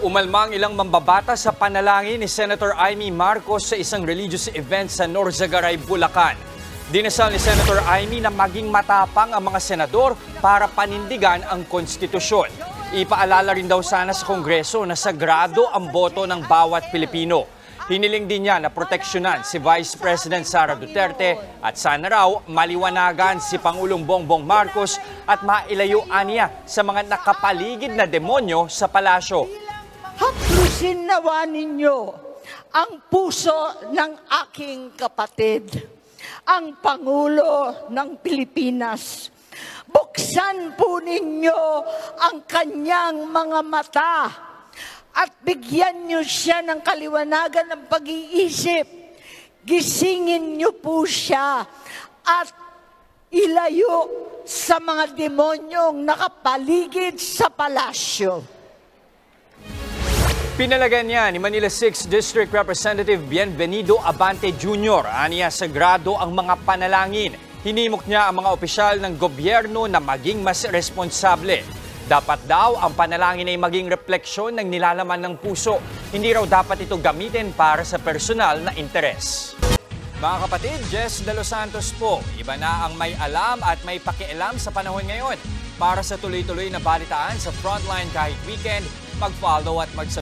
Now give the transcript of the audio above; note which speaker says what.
Speaker 1: Umalma ang ilang mambabata sa panalangin ni Senator Amy Marcos sa isang religious event sa Norzagaray, Bulacan. Dinasal ni Senator Amy na maging matapang ang mga senador para panindigan ang konstitusyon. Ipaalala rin daw sana sa Kongreso na sagrado ang boto ng bawat Pilipino. Hiniling din niya na proteksyonan si Vice President Sara Duterte at sana raw maliwanagan si Pangulong Bongbong Marcos at mailayuan niya sa mga nakapaligid na demonyo sa palasyo.
Speaker 2: Haplusin nawa ninyo ang puso ng aking kapatid, ang Pangulo ng Pilipinas. Buksan po ninyo ang kanyang mga mata at bigyan niyo siya ng kaliwanagan ng pag-iisip. Gisingin niyo po siya at ilayo sa mga demonyong nakapaligid sa palasyo.
Speaker 1: Pinalagan niya ni Manila 6th District Representative Bienvenido Abante Jr. Aniya sagrado ang mga panalangin. Hinimok niya ang mga opisyal ng gobyerno na maging mas responsable. Dapat daw ang panalangin ay maging refleksyon ng nilalaman ng puso. Hindi raw dapat ito gamitin para sa personal na interes. Mga kapatid, Jess De Los Santos po. Iba na ang may alam at may pakialam sa panahon ngayon. Para sa tuloy-tuloy na balitaan sa Frontline kahit weekend, mag-follow at mag-subscribe